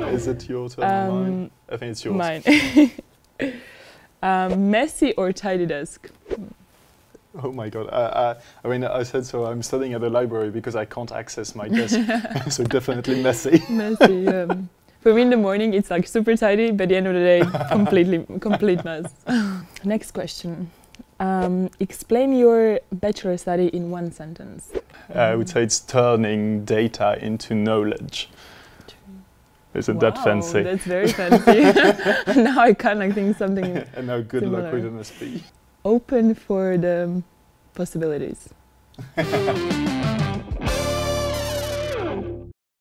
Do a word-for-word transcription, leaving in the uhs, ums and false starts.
Is it your turn or Um, mine? I think it's yours. Mine. um, messy or tidy desk? Oh my god. Uh, uh, I mean, I said so I'm studying at the library because I can't access my desk. So definitely messy. Messy. Um, for me in the morning it's like super tidy, but at the end of the day, completely, complete mess. Next question. Um, explain your bachelor study in one sentence. Uh, I would say it's turning data into knowledge. Isn't Wow, that fancy? That's very fancy. Now I kind of think something And now good similar. luck with M S P. Open for the possibilities.